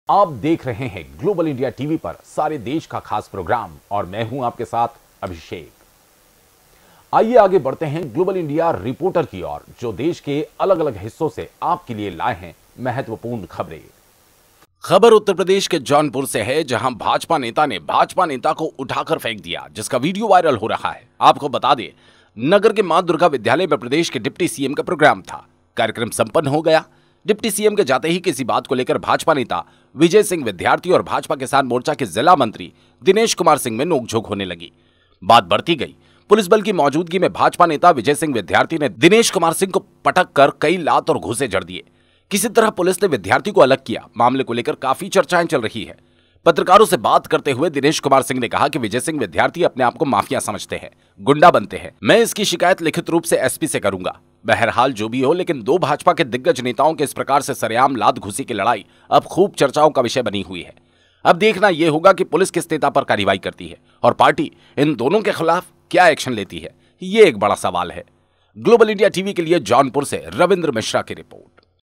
आप देख रहे हैं ग्लोबल इंडिया टीवी पर सारे देश का खास प्रोग्राम और मैं हूं आपके साथ अभिषेक। आइए आगे बढ़ते हैं ग्लोबल इंडिया रिपोर्टर की ओर, जो देश के अलग अलग हिस्सों से आपके लिए लाए हैं महत्वपूर्ण खबरें। खबर उत्तर प्रदेश के जौनपुर से है, जहां भाजपा नेता ने भाजपा नेता को उठाकर फेंक दिया, जिसका वीडियो वायरल हो रहा है। आपको बता दें, नगर के मां दुर्गा विद्यालय में प्रदेश के डिप्टी सीएम का प्रोग्राम था। कार्यक्रम संपन्न हो गया। डिप्टी सीएम के जाते ही किसी बात को लेकर भाजपा नेता विजय सिंह विद्यार्थी और भाजपा किसान मोर्चा के जिला मंत्री दिनेश कुमार सिंह में नोकझोंक होने लगी। बात बढ़ती गई। पुलिस बल की मौजूदगी में भाजपा नेता विजय सिंह विद्यार्थी ने दिनेश कुमार सिंह को पटक कर कई लात और घूंसे जड़ दिए। किसी तरह पुलिस ने विद्यार्थी को अलग किया। मामले को लेकर काफी चर्चाएं चल रही है। पत्रकारों से बात करते हुए दिनेश कुमार सिंह ने कहा कि विजय सिंह विद्यार्थी अपने आप को माफिया समझते हैं, गुंडा बनते हैं। मैं इसकी शिकायत लिखित रूप से एसपी से करूंगा। बहरहाल जो भी हो, लेकिन दो भाजपा के दिग्गज नेताओं के इस प्रकार से सरेआम लात घुसी की लड़ाई अब खूब चर्चाओं का विषय बनी हुई है। अब देखना यह होगा कि पुलिस किस नेता पर कार्रवाई करती है और पार्टी इन दोनों के खिलाफ क्या एक्शन लेती है। ये एक बड़ा सवाल है। ग्लोबल इंडिया टीवी के लिए जौनपुर से रविंद्र मिश्रा की रिपोर्ट।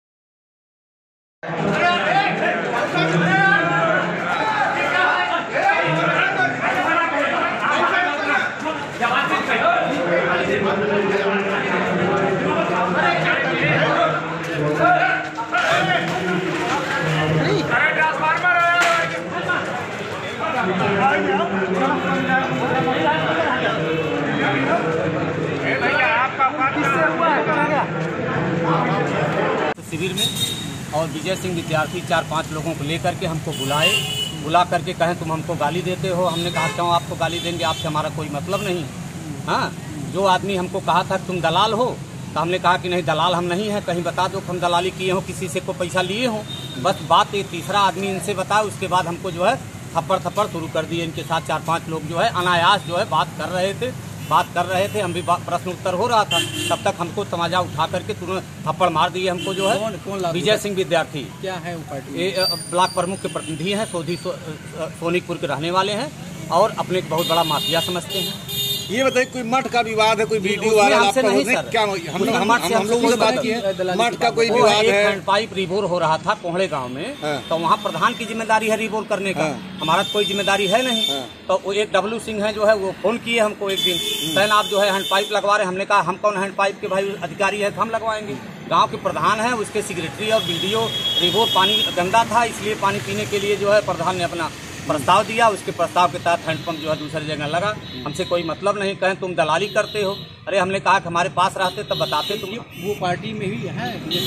शिविर में और विजय सिंह विद्यार्थी 4-5 लोगों को लेकर के हमको बुला करके कहें तुम हमको गाली देते हो। हमने कहा क्यों आपको गाली देंगे, आपसे हमारा कोई मतलब नहीं। हाँ, जो आदमी हमको कहा था तुम दलाल हो, तो हमने कहा कि नहीं दलाल हम नहीं हैं, कहीं बता दो हम दलाली किए हो, किसी से को पैसा लिए हो। बस बात ये तीसरा आदमी इनसे बताया। उसके बाद हमको जो है थप्पड़ शुरू कर दिए। इनके साथ 4-5 लोग जो है अनायास जो है बात कर रहे थे। हम भी प्रश्न उत्तर हो रहा था, तब तक हमको तमाजा उठा करके तुरंत थप्पड़ मार दिए हमको जो है। विजय सिंह विद्यार्थी क्या है वो पार्टी? ये ब्लॉक प्रमुख के प्रतिनिधि हैं, सोनीपुर के रहने वाले हैं और अपने बहुत बड़ा माफिया समझते हैं। ये बताइए, कोई मठ का विवाद है, कोई वीडियो वायरल हमसे नहीं सर, क्या हम लोगों से बात की है? मठ का कोई विवाद है? हैंड पाइप रिबोर हो रहा था कोहड़े गांव में। तो वहाँ प्रधान की जिम्मेदारी है रिबोर करने का, हमारा कोई जिम्मेदारी है नहीं। तो वो एक डब्लू सिंह है जो है, वो फोन किए हमको एक दिन, कहन आप जो है हैंड पाइप लगवा रहे। हमने कहा हम कौन हैंड पाइप के भाई अधिकारी है, हम लगवाएंगे। गांव के प्रधान है, उसके सेक्रेटरी और वीडियो रिबोर पानी गंदा था, इसलिए पानी पीने के लिए जो है प्रधान ने अपना प्रस्ताव दिया। उसके प्रस्ताव के तहत हैंडपंप जो है दूसरी जगह लगा। हमसे कोई मतलब नहीं। कहें तुम दलाली करते हो। अरे हमने कहा कि हमारे पास रहते तब बताते तुम। वो पार्टी में भी है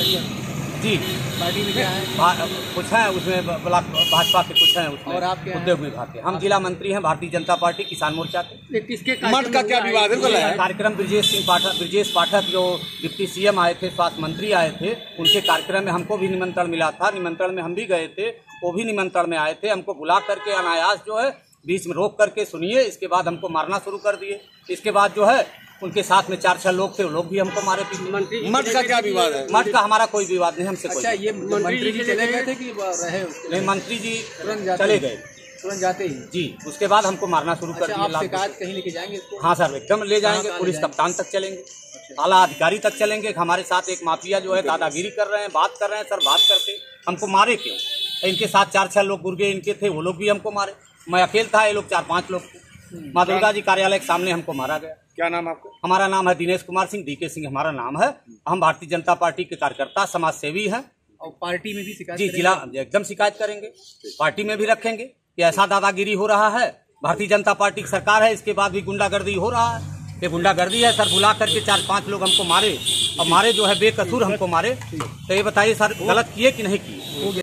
जी, पार्टी में क्या है? कुछ है उसमें, ब्लॉक भाजपा के कुछ हैं उसमें, और आप क्या उद्योग विभाग के। हम जिला मंत्री हैं भारतीय जनता पार्टी किसान मोर्चा के। किसके मठ का क्या विवाद है? कार्यक्रम ब्रजेश पाठक जो डिप्टी सीएम आए थे, स्वास्थ्य मंत्री आए थे, उनके कार्यक्रम में हमको भी निमंत्रण मिला था। निमंत्रण में हम भी गए थे, वो भी निमंत्रण में आए थे। हमको बुला करके अनायास जो है बीच में रोक करके सुनिए, इसके बाद हमको मारना शुरू कर दिए। इसके बाद जो है उनके साथ में 4-6 लोग थे, वो लोग भी हमको मारे पीछे। मठ का क्या विवाद है? मठ का हमारा कोई विवाद नहीं, हमसे अच्छा, ये मंत्री जी चले गए थे कि रहे? नहीं, मंत्री जी चले गए तुरंत जाते ही जी। उसके बाद हमको मारना शुरू कर दिया। आप शिकायत कहीं लेके जाएंगे इसको? हाँ सर, एकदम ले जाएंगे। पुलिस कप्तान तक चलेंगे, आला अधिकारी तक चलेंगे। हमारे साथ एक माफिया जो है दादागिरी कर रहे हैं, बात कर रहे हैं। सर बात करके हमको मारे क्यों? इनके साथ 4-6 लोग गुर्गे इनके थे, वो लोग भी हमको मारे। मैं अकेले था, ये लोग 4-5 लोग थे। माँ दुर्गा जी कार्यालय के सामने हमको मारा गया। क्या नाम आपको? हमारा नाम है दिनेश कुमार सिंह, डीके सिंह हमारा नाम है। हम भारतीय जनता पार्टी के कार्यकर्ता, समाज सेवी हैं। और पार्टी में भी शिकायत? जी, जिला एकदम शिकायत करेंगे, पार्टी में भी रखेंगे कि ऐसा दादागिरी हो रहा है। भारतीय जनता पार्टी की सरकार है, इसके बाद भी गुंडागर्दी हो रहा है। ये गुंडागर्दी है सर। बुला करके 4-5 लोग हमको मारे, और मारे जो है बेकसूर हमको मारे। तो ये बताइए सर, गलत किए कि नहीं किए?